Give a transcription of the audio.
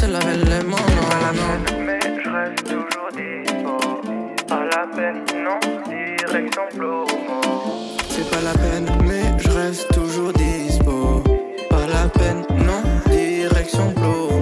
se laver les mains. Pas la peine, mais je reste toujours dispo. Pas la peine, non, direction Plomo. C'est pas la peine, mais je reste toujours dispo. Pas la peine, non, direction Plomo.